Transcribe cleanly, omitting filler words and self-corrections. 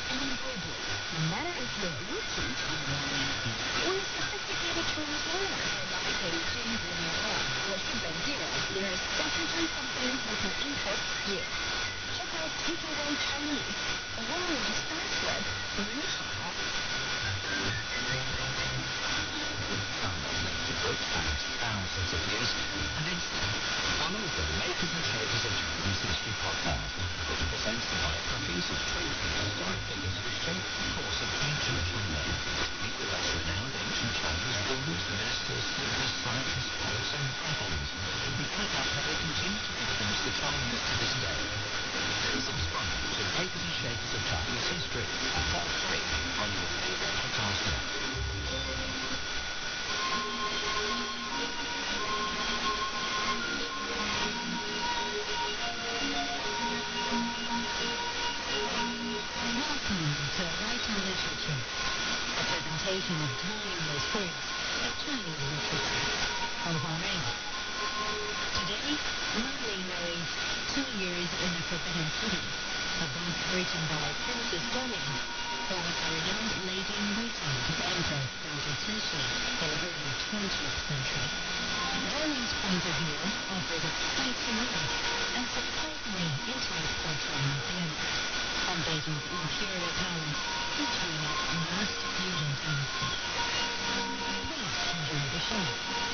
and embroidery. No matter if you're a rookie or a sophisticated Chinese learner, there is definitely something we can import for you. Check out Takeaway Chinese, the world's fast web for Nihao. Thousands of years, and instead follow the Makers and Shapers of Chinese History podcast, which presents the biographies of truth and historic figures who shaped the course of ancient China. Meet the most renowned ancient Chinese rulers, ministers, thinkers, scientists, poets, and dragons, who find out how they continue to influence the Chinese to this day. Subscribe to Makers and Shapers of Chinese History for free on your favorite podcast network. Welcome to Light and Literature, a presentation of timeless works of Chinese literature. I'm Huang Ray. Today, Marley narrates 2 Years in the Forbidden City, a book written by Princess Guanyin, who was a renowned lady-in-waiting to the Emperor Dongzhi Cixi in the early 20th century. Guanyin's point of view offers a quite unique and surprisingly intimate portrait of the Emperor and Beijing's imperial palace featuring its vast feudal dynasty. Please enjoy the show.